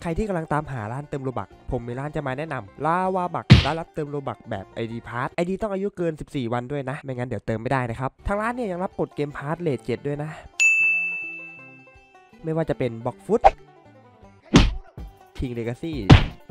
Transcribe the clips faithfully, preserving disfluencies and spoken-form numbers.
ใครที่กำลังตามหาร้านเติมโลบักผมมีร้านจะมาแนะนำลาวาบักร้านรับเติมโลบักแบบ ไอ ดี พาส ไอ ดี ต้องอายุเกินสิบสี่วันด้วยนะไม่งั้นเดี๋ยวเติมไม่ได้นะครับทางร้านเนี่ยยังรับกดเกมพาสเรทเจ็ดด้วยนะไม่ว่าจะเป็นบ็อกฟุตคิงเลกาซี่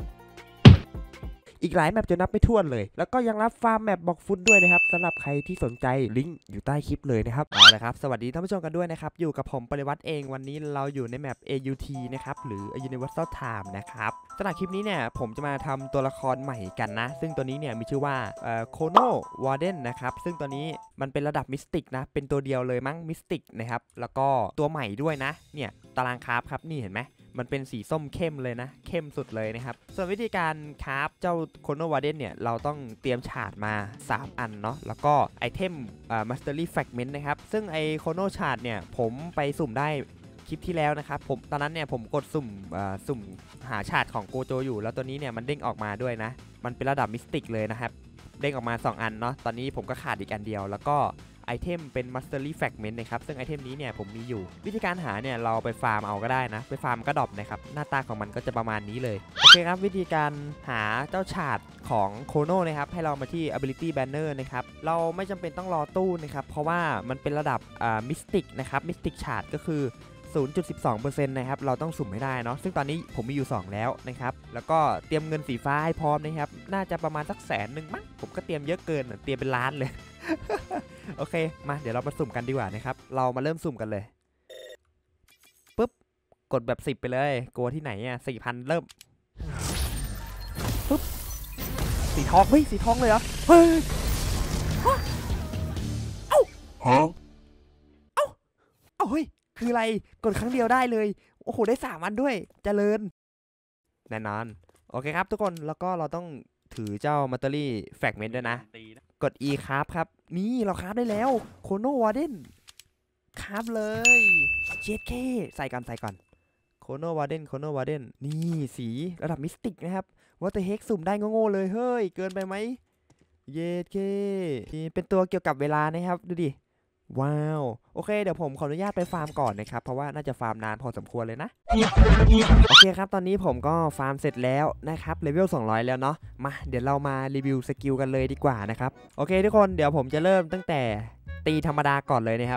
อีกหลายแมปจะนับไม่ถ้วนเลยแล้วก็ยังรับฟาร์มแมปบ็อกฟุตด้วยนะครับสำหรับใครที่สนใจลิงก์อยู่ใต้คลิปเลยนะครับเอาละครับสวัสดีท่านผู้ชมกันด้วยนะครับอยู่กับผมปริวัติเองวันนี้เราอยู่ในแมป เอ ยู ที นะครับหรือ Universal Time นะครับสำหรับคลิปนี้เนี่ยผมจะมาทำตัวละครใหม่กันนะซึ่งตัวนี้เนี่ยมีชื่อว่าโคโนวาร์เดนนะครับซึ่งตัวนี้มันเป็นระดับมิสติกนะเป็นตัวเดียวเลยมั้งมิสติกนะครับแล้วก็ตัวใหม่ด้วยนะเนี่ยตารางคราฟครับนี่เห็นไหมมันเป็นสีส้มเข้มเลยนะเข้มสุดเลยนะครับส่วนวิธีการคราฟเจ้าโคโนวาร์เดนเนี่ยเราต้องเตรียมฉาดมาสามอันเนาะแล้วก็ไอเทมอ่า Mastery Fragment นะครับซึ่งไอโคโนฉาดเนี่ยผมไปสุ่มได้คลิปที่แล้วนะครับผมตอนนั้นเนี่ยผมกดสุ่มอ่าสุ่มหาฉาดของโกโจอยู่แล้วตัวนี้เนี่ยมันเด้งออกมาด้วยนะมันเป็นระดับมิสติกเลยนะครับเด้งออกมาสองอันเนาะตอนนี้ผมก็ขาดอีกอันเดียวแล้วก็ไอเทมเป็น Mastery Fragment นะครับซึ่งไอเทมนี้เนี่ยผมมีอยู่วิธีการหาเนี่ยเราไปฟาร์มเอาก็ได้นะไปฟาร์มก็ดรอปนะครับหน้าตาของมันก็จะประมาณนี้เลยโอเคครับวิธีการหาเจ้าฉาดของโคโนนะครับให้เรามาที่ Ability Banner นะครับเราไม่จำเป็นต้องรอตู้นะครับเพราะว่ามันเป็นระดับอ่า Mystic นะครับ Mystic ฉาดก็คือศูนย์จุดหนึ่งสองเปอร์เซ็นต์ นะครับเราต้องสุ่มให้ได้เนาะซึ่งตอนนี้ผมมีอยู่สองแล้วนะครับแล้วก็เตรียมเงินสีฟ้าให้พร้อมนะครับน่าจะประมาณสักแสนหนึ่งมั้งผมก็เตรียมเยอะเกินเตรียมเป็นล้านเลย โอเคมาเดี๋ยวเรามาสุ่มกันดีกว่านะครับเรามาเริ่มสุ่มกันเลยปุ๊บกดแบบสิบไปเลยกลัวที่ไหนอ่ะ สี่พัน เริ่มปุ๊บสีทองเฮ้ยสีทองเลยเหรอเฮ้ยเอ้าเอ้าเอ้าเฮ้ยคืออะไรกดครั้งเดียวได้เลยโอ้โหได้สามอันด้วยเจริญแน่นอนโอเคครับทุกคนแล้วก็เราต้องถือเจ้า Mastery Fragment ด้วยนะกด E ครับครับนี่เราคราฟได้แล้วโคโนวาร์เดนคราฟเลยเจ็ดเคใส่ก่อนใส่ก่อนโคโนวาร์เดนโคโนวาร์เดนนี่สีระดับมิสติกนะครับว่าแต่เฮกสุ่มได้โง่ๆเลยเฮ้ยเกินไปไหมเจ็ดเคนี่เป็นตัวเกี่ยวกับเวลานะครับดูดิว้าวโอเคเดี๋ยวผมขออนุญาตไปฟาร์มก่อนนะครับเพราะว่าน่าจะฟาร์มนานพอสมควรเลยนะโอเคครับตอนนี้ผมก็ฟาร์มเสร็จแล้วนะครับเลเวลสองร้อยแล้วเนาะมาเดี๋ยวเรามารีวิวสกิลกันเลยดีกว่านะครับโอเคทุกคนเดี๋ยวผมจะเริ่มตั้งแต่ตีธรรมดาก่อนเลยนะครับ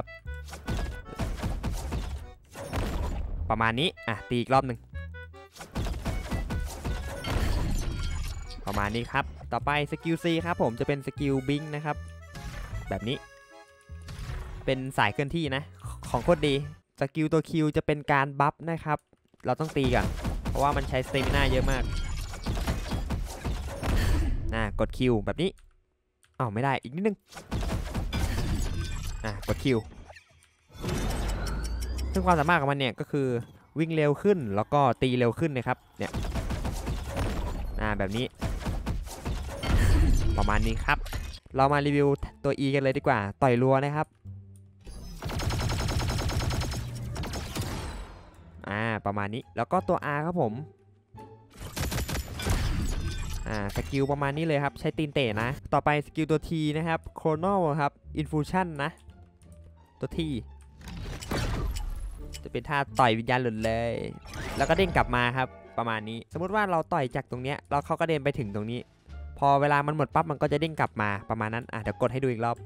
ประมาณนี้อ่ะตีอีกรอบหนึ่งประมาณนี้ครับต่อไปสกิล C ครับผมจะเป็นสกิลบิงนะครับแบบนี้เป็นสายเคลื่อนที่นะของโคตรดีสกิลตัว Q จะเป็นการบัฟนะครับเราต้องตีก่อนเพราะว่ามันใช้สเตมิน่าเยอะมากนะกด Q แบบนี้อ้าวไม่ได้อีกนิดนึงอ่ะกด Q ซึ่งความสามารถของมันเนี่ยก็คือวิ่งเร็วขึ้นแล้วก็ตีเร็วขึ้นนะครับเนี่ยอ่าแบบนี้ประมาณนี้ครับเรามารีวิวตัว E กันเลยดีกว่าต่อยรัวนะครับอ่าประมาณนี้แล้วก็ตัว R ครับผมอ่าสกิลประมาณนี้เลยครับใช้ตีนเตะนะต่อไปสกิลตัว T นะครับโครโนครับอินฟูชั่นนะตัว T จะเป็นท่าต่อยวิญญาณหลุดเลยแล้วก็เด้งกลับมาครับประมาณนี้สมมุติว่าเราต่อยจากตรงเนี้ยแล้วเขาก็เดินไปถึงตรงนี้พอเวลามันหมดปั๊บมันก็จะเด้งกลับมาประมาณนั้นอ่ะเดี๋ยวกดให้ดูอีกรอบ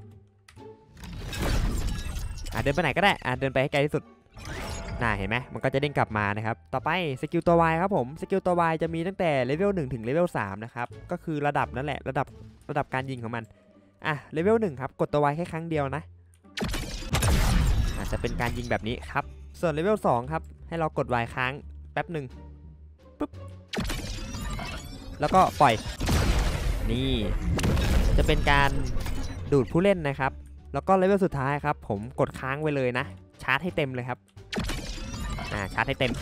อ่ะเดินไปไหนก็ได้อ่ะเดินไปให้ไกลที่สุดน่าเห็นไหมมันก็จะเด้งกลับมานะครับต่อไปสกิลตัว Y ครับผมสกิลตัว Y จะมีตั้งแต่เลเวลหนึ่งถึงเลเวลสามนะครับก็คือระดับนั่นแหละระดับระดับการยิงของมันอ่ะเลเวลหนึ่งครับกดตัว Y แค่ครั้งเดียวนะอาจจะเป็นการยิงแบบนี้ครับส่วนเลเวลสองครับให้เรากด Y ค้างแป๊บหนึ่งปุ๊บแล้วก็ปล่อยนี่จะเป็นการดูดผู้เล่นนะครับแล้วก็เลเวลสุดท้ายครับผมกดค้างไว้เลยนะชาร์จให้เต็มเลยครับอ่าชาร์จให้เต็ม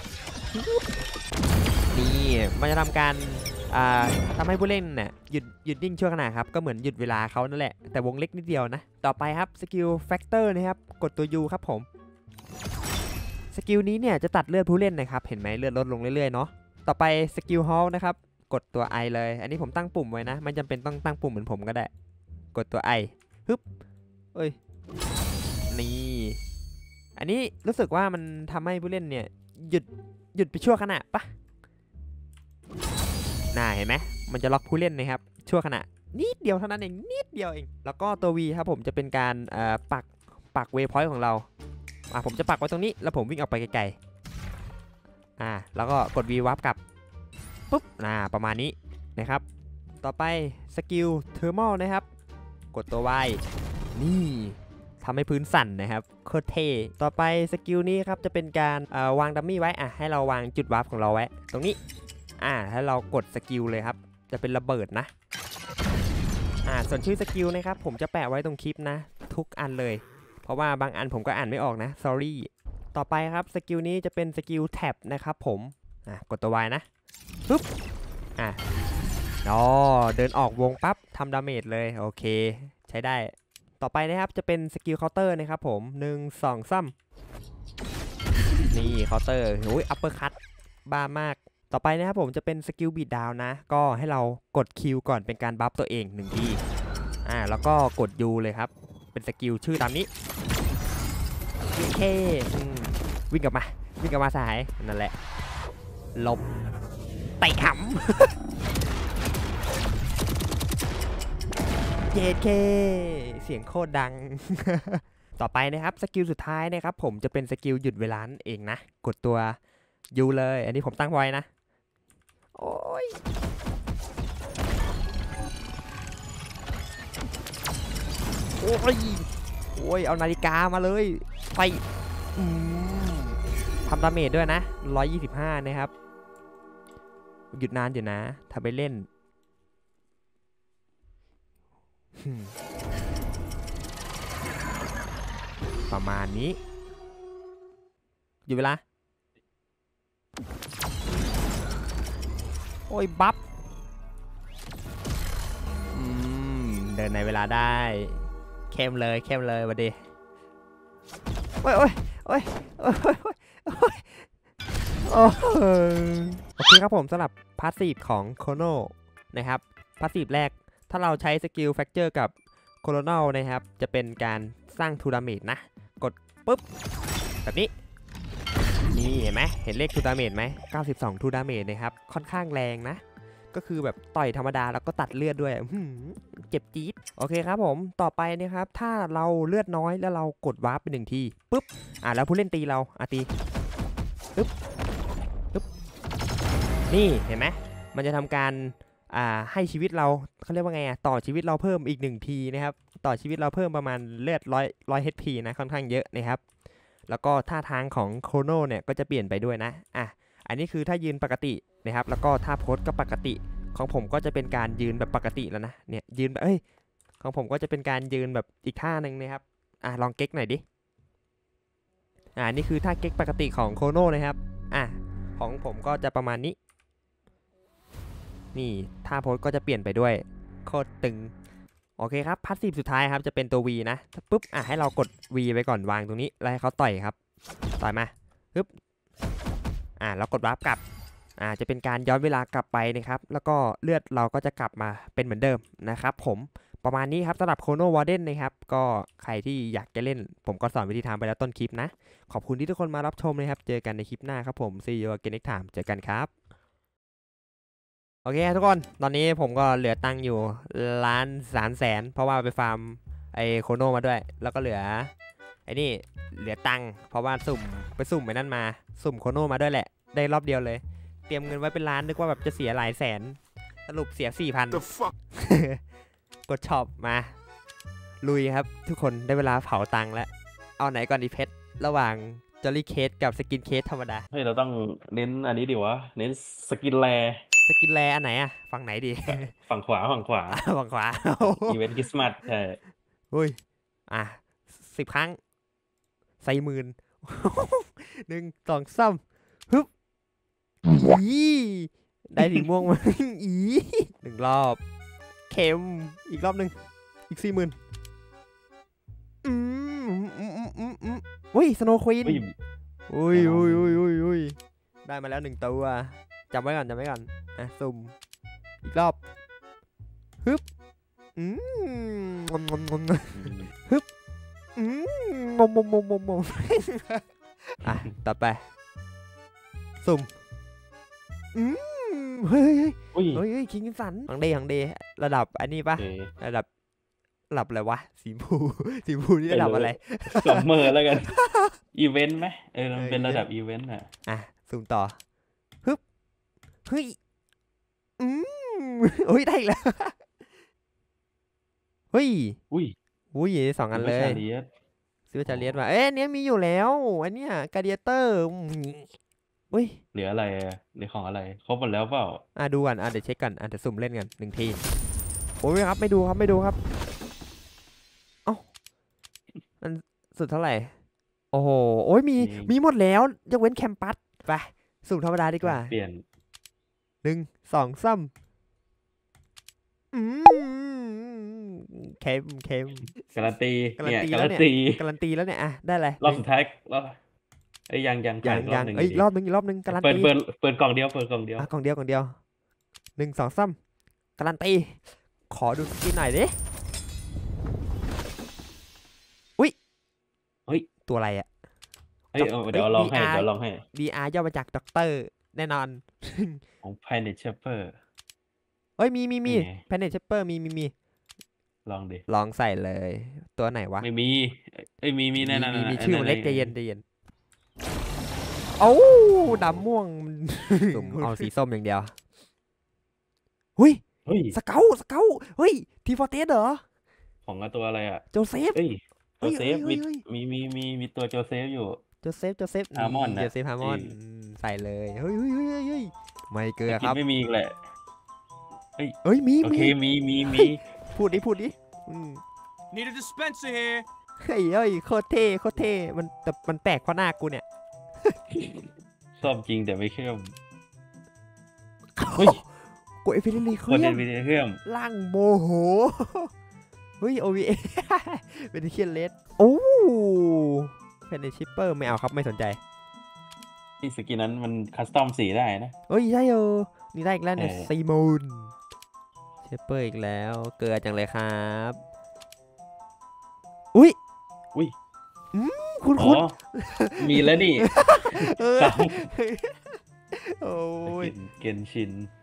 นี่มันจะทำการอ่าทำให้ผู้เล่นเนี่ยหยุดหยุดนิ่งชั่วขณะครับก็เหมือนหยุดเวลาเขานั่นแหละแต่วงเล็กนิดเดียวนะต่อไปครับสกิลแฟกเตอร์นะครับกดตัว U ครับผมสกิลนี้เนี่ยจะตัดเลือดผู้เล่นนะครับเห็นไหมเลือดลดลงเรื่อยๆเนาะต่อไปสกิลฮอลนะครับกดตัว I เลยอันนี้ผมตั้งปุ่มไว้นะไม่จำเป็นต้องตั้งปุ่มเหมือนผมก็ได้กดตัว I ฮึบเอ้ยนี่อันนี้รู้สึกว่ามันทำให้ผู้เล่นเนี่ยหยุดหยุดไปชั่วขณะปะน่าเห็นไหมมันจะล็อกผู้เล่นนะครับชั่วขณะนิดเดียวเท่านั้นเองนิดเดียวเองแล้วก็ตัว V ครับผมจะเป็นการปักปักเวพอยต์ของเราอ่ะผมจะปักไว้ตรงนี้แล้วผมวิ่งออกไปไกลๆอ่าแล้วก็กด V วับกลับปุ๊บอ่าประมาณนี้นะครับต่อไปสกิลเทอร์มอลนะครับกดตัว Y นี่ทำให้พื้นสั่นนะครับโคตรเท่ต่อไปสกิลนี้ครับจะเป็นการวางดัมมี่ไว้อ่ะให้เราวางจุดวาร์ปของเราไว้ตรงนี้อ่าถ้าเรากดสกิลเลยครับจะเป็นระเบิดนะอ่าส่วนชื่อสกิลนะครับผมจะแปะไว้ตรงคลิปนะทุกอันเลยเพราะว่าบางอันผมก็อ่านไม่ออกนะ sorry ต่อไปครับสกิลนี้จะเป็นสกิลแท็บนะครับผมอ่ะกดตัว Y นะปึ๊บอ่ะอ๋อเดินออกวงปั๊บทำดาเมจเลยโอเคใช้ได้ต่อไปนะครับจะเป็นสกิลเคาน์เตอร์นะครับผมหนึ่ง สอง สามนี่เคาน์เตอร์โอ้ยอัปเปอร์คัตบ้ามากต่อไปนะครับผมจะเป็นสกิลบีดดาวนะก็ให้เรากดคิวก่อนเป็นการบัฟตัวเองหนึ่งทีอ่าแล้วก็กด U เลยครับเป็นสกิลชื่อตามนี้โอเควิ่งกลับมาวิ่งกลับมาสายนั่นแหละหลบเตะหำเจเคเสียงโคตรดัง ต่อไปนะครับสกิลสุดท้ายนะครับผมจะเป็นสกิลหยุดเวลาเองนะกดตัว U เลยอันนี้ผมตั้งไว้นะโอ้ยโอ้ยโอ้ยเอานาฬิกามาเลยไปทำดาเมจด้วยนะหนึ่งร้อยยี่สิบห้านะครับหยุดนานอยู่นะทำไปเล่นประมาณนี้อยู่เวลาโอ้ยบัฟอืมเดินในเวลาได้เข้มเลยเข้มเลยวันดีโอ้ยโอ้ยโอ้ยโอ้ยโอ้ยโอ้โอเคครับผมสำหรับพาสซีฟของโคโนนะครับพาสซีฟแรกถ้าเราใช้สกิลแฟกเจอร์กับโคโลนอลนะครับจะเป็นการสร้างทูดาเมจนะกดปุ๊บแบบนี้นี่เห็นไหมเห็นเลขทูดาเมจไหมเก้าสิบสองทูดาเมจนะครับค่อนข้างแรงนะก็คือแบบต่อยธรรมดาแล้วก็ตัดเลือดด้วยเจ็บจี๊ดโอเคครับผมต่อไปนะครับถ้าเราเลือดน้อยแล้วเรากดวาร์ปไปหนึ่งทีปุ๊บอ่ะแล้วผู้เล่นตีเราอ่ะตีปุ๊บปุ๊บนี่เห็นไหมมันจะทำการอ่าให้ชีวิตเราเขาเรียกว่าไงอ่ะต่อชีวิตเราเพิ่มอีกหนึ่งทีนะครับต่อชีวิตเราเพิ่มประมาณเลือดร้อยร้อยเอชพีนะค่อนข้างเยอะนะครับแล้วก็ท่าทางของโคโนเนี่ยก็จะเปลี่ยนไปด้วยนะอ่ะอันนี้คือถ้ายืนปกตินะครับแล้วก็ท่าโพสก็ปกติของผมก็จะเป็นการยืนแบบปกติแล้วนะเนี่ยยืนแบบเอ้ยของผมก็จะเป็นการยืนแบบอีกท่าหนึ่งนะครับอ่ะลองเก๊กหน่อยดิอ่านี่คือท่าเก๊กปกติของโคโนนะครับอ่ะของผมก็จะประมาณนี้นี่ท่าโพสก็จะเปลี่ยนไปด้วยโคตรตึงโอเคครับพาสซีฟสุดท้ายครับจะเป็นตัว V นะปุ๊บอ่ะให้เรากด V ไปก่อนวางตรงนี้แล้วให้เขาต่อยครับต่อยมาปึ๊บอ่ะเรากดวาร์ปกลับอ่าจะเป็นการย้อนเวลากลับไปนะครับแล้วก็เลือดเราก็จะกลับมาเป็นเหมือนเดิมนะครับผมประมาณนี้ครับสำหรับโคโนวอร์เดนนะครับก็ใครที่อยากจะเล่นผมก็สอนวิธีทำไปแล้วต้นคลิปนะขอบคุณที่ทุกคนมารับชมนะครับเจอกันในคลิปหน้าครับผม See you again next time เจอกันครับโอเคทุกคนตอนนี้ผมก็เหลือตังค์อยู่ล้านสามแสนเพราะว่าไปฟาร์มไอโคโนมาด้วยแล้วก็เหลือไอ้นี่เหลือตังค์เพราะว่าสุ่มไปสุ่มไปนั่นมาสุ่มโคโนมาด้วยแหละได้รอบเดียวเลยเตรียมเงินไว้เป็นล้านนึกว่าแบบจะเสียหลายแสนสรุปเสียสี่พัน กดช็อปมาลุยครับทุกคนได้เวลาเผาตังค์แล้วเอาไหนก่อนดีเพชรระหว่างจอลลี่เคสกับสกินเคสธรรมดาเฮ้ยเราต้องเน้นอันนี้ดิวะเน้นสกินแลสกินแลอันไหนอะฝั่งไหนดีฝั่งขวาฝั่งขวาฝั่งขวาอีเวนต์คริสต์มาสใช่อุ้ยอ่ะสิบครั้งใส่หมื่นหนึ่งสองสามฮึบอีได้สีม่วงมาอีหนึ่งรอบเข็มอีกรอบหนึ่งอีกสี่หมื่นอืมอืมอืมอืมอืมอุ้ยสโนว์ควีนอุ้ยอุ้ยอุ้ยอุ้ยอุ้ยได้มาแล้วหนึ่งตัวจำไว้ก่อนจำไว้ก่อนอ่ะสุ่มอีกรอบฮึบอืมงมงมงมฮึบอืมงมงมงมงมอ่ะต่อไปสุ่มอืมเฮ้ยอุ้ยเฮ้ยเฮ้ยคิงสันฮังเดฮังเดระดับอันนี้ปะโอเคระดับระดับอะไรวะสีพูสีพูนี่ระดับอะไรซัมเมอร์แล้วกัน อีเวนต์ไหมเออมันเออเป็นระดับ event อีเวนต์อ่ะอ่ะซูมต่อฮึบเฮ้ยอืมโอ้ยได้อีกแล้วเฮ้ยอุ้ยอุ้ยสองอันเลยซูปร์ชาเลียสซื้อจาเลียสมาเอ้ยอันเนี้ยมีอยู่แล้วอันเนี้ยกาเดียเตอร์เฮ้ยเหลืออะไรอะเหลือของอะไรครบหมดแล้วเปล่าอ่ะดูก่อนอ่ะเดี๋ยวเช็คกันอ่ะเดี๋ยวสุ่มเล่นกันหนึ่งทีโอ้ยครับไม่ดูครับไม่ดูครับเอ้ามันสุดเท่าไหร่โอ้โหโอ้ยมีมีหมดแล้วยกเว้นแคมปัสไปสุ่มธรรมดาดีกว่าเปลี่ยนหนึ่งสองซ้ำอืมเค็มเค็มการันตีการันเนี่ยตีกาแล้รัวน เนี่ยตีการันตีแล้วเนี่ยอ่ะได้เลยรอบสุดท้ายรอบเอ้ยยังยังยัผ่าง นรอยับงหนึ่งเอ้ยดีรอบนึงอีกรอบนึงการันเปิดตีเปิดเปิดกล่องเดียวเปิดกล่องเดียวอ่ะกล่องเดียวกล่องเดียวหนึ่งสองซ้ำการันตีขอดูสกินหน่อยดิอุ้ยเฮ้ยตัวอะไรอะเฮ้ยเอาเดี๋ยวลองให้เอ้ยเดี๋ยวลองให้ดี อาร์ ย่อมาจากด็อกเตอร์แน่นอนของ Planet Shaper เฮ้ยมีมีมีนี่ไงแพนเนตเชปเปอร์มีมีมีลองดิลองใส่เลย ตัวไหนวะไม่มีเอ้ยมีมีแน่นอนมีมีๆๆชื่อมันเล็กๆใจเย็นใจเย็นโอ้ดำม่วง สุ่มเอาสีส้มอย่างเดียวหุยเฮ้ยสเกลสเกลเฮ้ยทีฟอร์เตสเหรอของตัวอะไรอ่ะโจเซฟเอ้ยโจเฮ้ยเซฟเฮ้มียเฮ้ยมีมีมีมีตัวโจเซฟอยู่โจเซฟโจเซฟฮาร์มอนโจน่ะเซฟฮาร์มอนจริงอืมใส่เลยเฮ้ยเฮ้ยเฮ้ยเฮ้ยเฮ้ยไม่เกลือแต่คกินรับไม่มีอีกแหละเอ้ยมีโอมีเคมีมีมีพูดดิพูดดิอืม Need a dispenser here. เฮ้ยเฮ้ยโคตรเท่โคตรเท่มันแต่มันแปลกเพราะหน้ากูเนี่ยชอบจริงแต่ไม่เข้มเฮ้ยกูเอฟิลิลีเคคนรีเด่ยนมวิดีโอเครื่องล่างโมโห เฮ้ย โอ วี เอ เป็นเคียนเลสโอ้เพนชิปเปอร์ไม่เอาครับไม่สนใจที่สกินนั้นมันคัสตอมสีได้นะเฮ้ยใช่เออนี่ได้อีกแล้วเนี่ยเออซีมูนชิปเปอร์อีกแล้วเกลือจังเลยครับอุ้ยอุ้ยคุณอ๋คุณอ มีแล้วนี่เออสามโอ้สยกินเกนชิน